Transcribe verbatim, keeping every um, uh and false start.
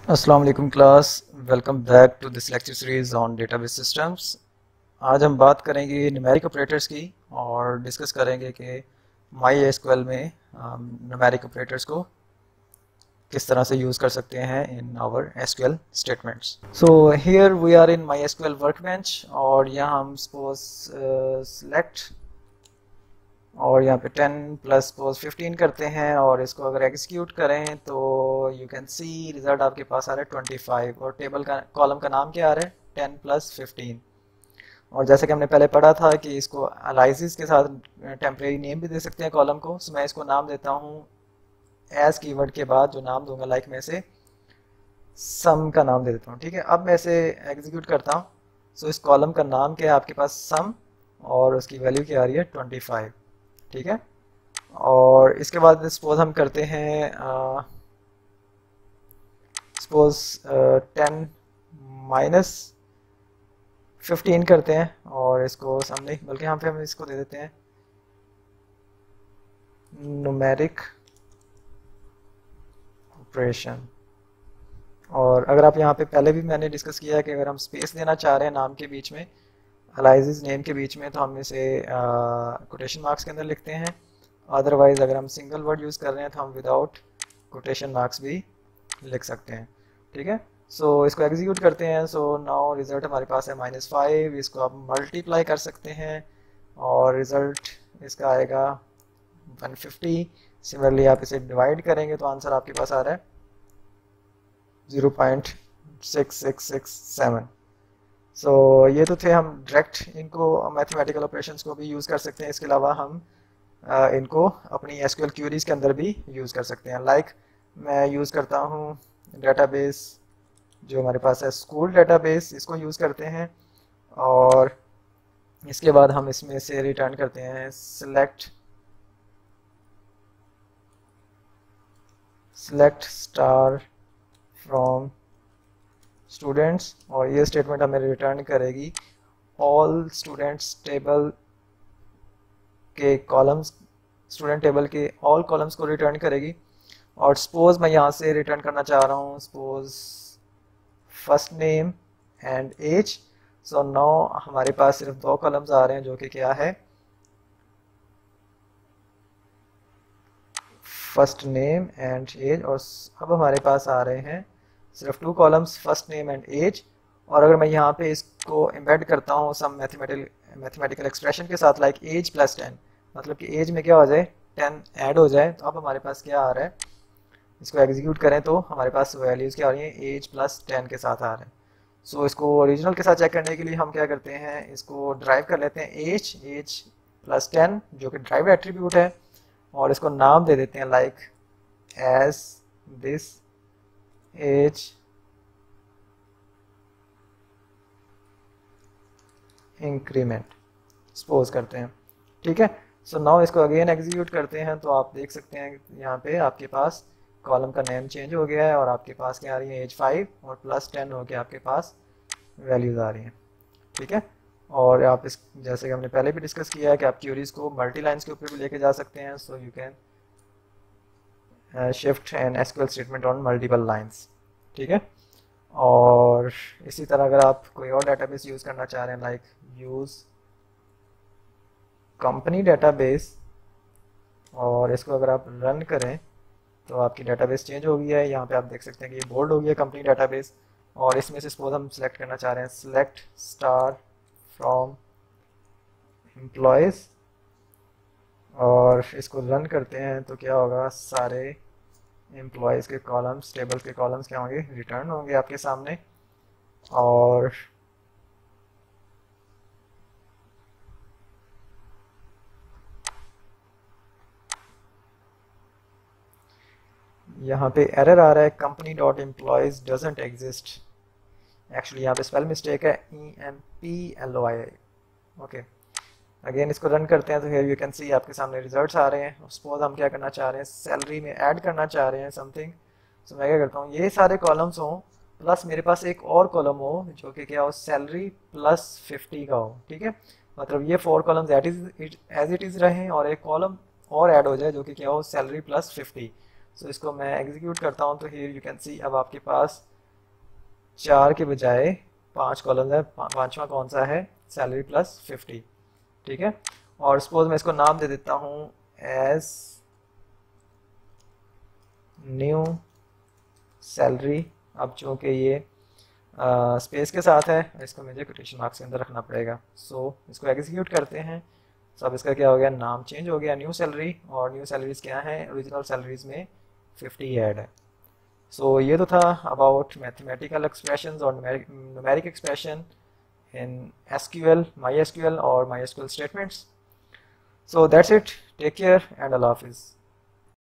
अस्सलाम वालेकुम class. Welcome back to this lecture series on database systems. आज हम बात करेंगे न्यूमेरिक ऑपरेटर्स की और डिस्कस करेंगे कि माई एसक्यूएल में न्यूमेरिक ऑपरेटर्स को किस तरह से यूज़ कर सकते हैं in our SQL statements. So here we are in my SQL workbench और यहाँ हम सपोज सेलेक्ट और यहाँ पे टेन प्लस सपोज फिफ्टीन करते हैं और इसको अगर एग्जीक्यूट करें तो यू कैन सी रिजल्ट आपके पास आ रहा है ट्वेंटी फाइव और टेबल का कॉलम का नाम क्या आ रहा है टेन प्लस फिफ्टीन। और जैसे कि हमने पहले पढ़ा था कि इसको एनालिसिस के साथ टेम्परेरी नेम भी दे सकते हैं कॉलम को। सो मैं इसको नाम देता हूँ एज कीवर्ड के बाद जो नाम दूंगा लाइक में से सम का नाम दे देता हूँ। ठीक है, अब मैं इसे एग्जीक्यूट करता हूँ। सो इस कॉलम का नाम क्या है आपके पास सम और उसकी वैल्यू क्या आ रही है ट्वेंटी फाइव। ठीक है, और इसके बाद सपोज हम करते हैं सपोज टेन माइनस फिफ्टीन करते हैं और इसको सामने बल्कि यहाँ पे हम इसको दे देते हैं न्यूमेरिक ऑपरेशन। और अगर आप यहाँ पे पहले भी मैंने डिस्कस किया है कि अगर हम स्पेस देना चाह रहे हैं नाम के बीच में एनालिसिस नेम के बीच में तो हम इसे कोटेशन मार्क्स के अंदर लिखते हैं। अदरवाइज अगर हम सिंगल वर्ड यूज़ कर रहे हैं तो हम विदाउट कोटेशन मार्क्स भी लिख सकते हैं। ठीक है, सो so, इसको एग्जीक्यूट करते हैं। सो नाउ रिजल्ट हमारे पास है माइनस फाइव। इसको आप मल्टीप्लाई कर सकते हैं और रिजल्ट इसका आएगा वन फिफ्टी। सिमिलरली आप इसे डिवाइड करेंगे तो आंसर आपके पास आ रहा है zero point six six six seven. So so, ये तो थे हम डायरेक्ट इनको मैथमेटिकल ऑपरेशंस को भी यूज़ कर सकते हैं। इसके अलावा हम uh, इनको अपनी एसक्यूएल क्यूरीज के अंदर भी यूज़ कर सकते हैं। लाइक like, मैं यूज़ करता हूँ डेटाबेस जो हमारे पास है स्कूल डेटाबेस, इसको यूज़ करते हैं और इसके बाद हम इसमें से रिटर्न करते हैं select select star from students और ये स्टेटमेंट हमें रिटर्न करेगी ऑल स्टूडेंट्स टेबल के कॉलम्स, स्टूडेंट टेबल के ऑल कॉलम्स को रिटर्न करेगी। और सपोज मैं यहाँ से रिटर्न करना चाह रहा हूँ suppose first name and age. So now हमारे पास सिर्फ दो कॉलम्स आ रहे हैं जो कि क्या है फर्स्ट नेम एंड एज, और अब हमारे पास आ रहे हैं सिर्फ two columns first name and age. और अगर मैं यहाँ पे इसको एम्बेड करता हूँ सम मैथमेटिकल मैथमेटिकल एक्सप्रेशन के साथ लाइक एज प्लस टेन, मतलब कि एज में क्या हो जाए टेन ऐड हो जाए, तो अब हमारे पास क्या आ रहा है, इसको एग्जीक्यूट करें तो हमारे पास वैल्यूज़ क्या आ रही हैं एज प्लस टेन के साथ आ रहे हैं। सो so, इसको ओरिजिनल के साथ चेक करने के लिए हम क्या करते हैं, इसको ड्राइव कर लेते हैं एज एज प्लस टेन जो कि ड्राइव एट्रीब्यूट है और इसको नाम दे देते हैं like age this age increment suppose करते हैं। ठीक है, सो नाउ इसको अगेन एग्जीक्यूट करते हैं तो आप देख सकते हैं यहाँ पे आपके पास कॉलम का नेम चेंज हो गया है और आपके पास क्या आ रही है एज फाइव और प्लस टेन हो के आपके पास वैल्यूज़ आ रही हैं। ठीक है, और आप इस जैसे कि हमने पहले भी डिस्कस किया है कि आप क्यूरीज को मल्टी लाइन्स के ऊपर भी लेके जा सकते हैं। So you can shift an SQL statement on multiple lines. ठीक है, और इसी तरह अगर आप कोई और डेटाबेस यूज़ करना चाह रहे हैं लाइक यूज़ कंपनी डेटाबेस और इसको अगर आप रन करें तो आपकी डेटाबेस चेंज हो गई है। यहाँ पे आप देख सकते हैं कि ये बोल्ड हो गया कंपनी डेटाबेस और इसमें से सपोज हम सिलेक्ट करना चाह रहे हैं सिलेक्ट स्टार फ्रॉम एम्प्लॉयज़ और इसको रन करते हैं तो क्या होगा, सारे एम्प्लॉयज़ के कॉलम्स टेबल के कॉलम्स क्या होंगे रिटर्न होंगे आपके सामने। और यहाँ पे एरर आ रहा है company dot employees doesn't exist. Actually यहाँ पे स्पेल मिस्टेक है E M P L O I. Okay, again इसको रन करते हैं तो हियर यू कैन सी आपके सामने रिजल्ट्स आ रहे हैं। सपोज हम क्या करना चाह रहे हैं सैलरी में ऐड करना चाह रहे हैं समथिंग। सो मैं क्या करता हूँ ये सारे कॉलम्स हों प्लस मेरे पास एक और कॉलम हो जो कि क्या हो सैलरी प्लस फिफ्टी का हो। ठीक है, मतलब ये four columns at is as it is रहें और एक कॉलम और ऐड हो जाए जो कि क्या हो सैलरी प्लस फिफ्टी। सो इसको मैं एग्जीक्यूट करता हूँ तो हियर यू कैन सी अब आपके पास चार के बजाय पांच कॉलम है, पांचवा कौन सा है, सैलरी प्लस फिफ्टी, ठीक है। और सपोज मैं इसको नाम दे देता हूँ एज न्यू सैलरी। अब चूंकि ये स्पेस के साथ है, इसको मुझे कोटेशन मार्क्स के अंदर रखना पड़ेगा। सो so, इसको एग्जीक्यूट करते हैं। सो so, अब इसका क्या हो गया, नाम चेंज हो गया न्यू सैलरी, और न्यू सैलरीज क्या है, ओरिजिनल सैलरीज में फिफ्टी ऐड है। सो so, ये तो था अबाउट मैथमेटिकल एक्सप्रेशंस और numeric expression in SQL, my SQL और my SQL statements. So that's it, take care and अल्लाह हाफिज़।